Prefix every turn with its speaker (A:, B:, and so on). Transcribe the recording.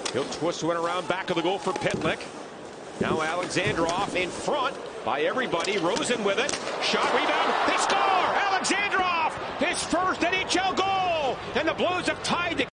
A: He'll twist one around back of the goal for Pitlick. Now Alexandrov in front by everybody. Rosen with it. Shot, rebound. They score! Alexandrov! His first NHL goal! And the Blues have tied the